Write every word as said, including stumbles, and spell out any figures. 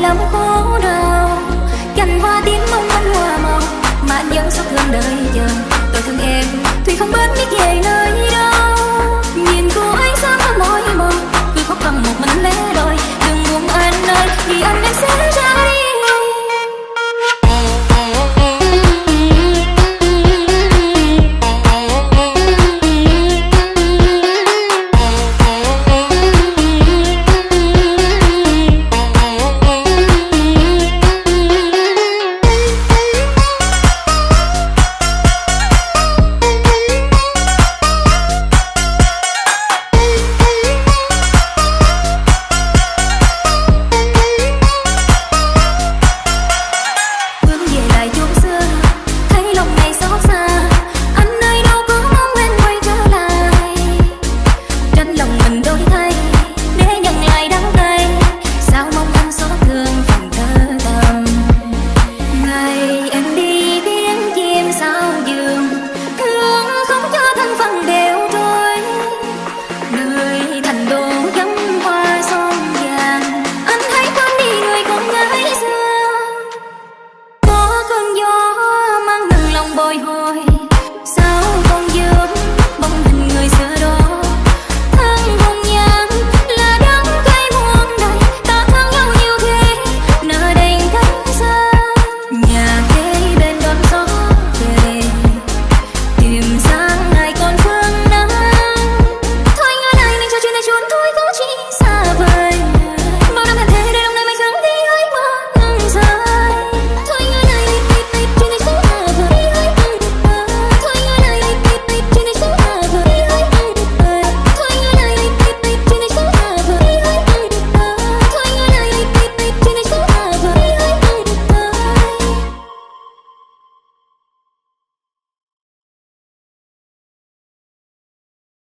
lắm khổ đau. Cành hoa tím mong manh hoa màu mà anh vẫn xót thương đợi chờ. Tôi thương em thuyền không biết biết về nơi đâu. Nhìn cô ấy sớm có mỏi mòn, cứ khóc bằng một mình lẻ loi. Đừng buồn anh ơi, vì anh em sẽ ra đi.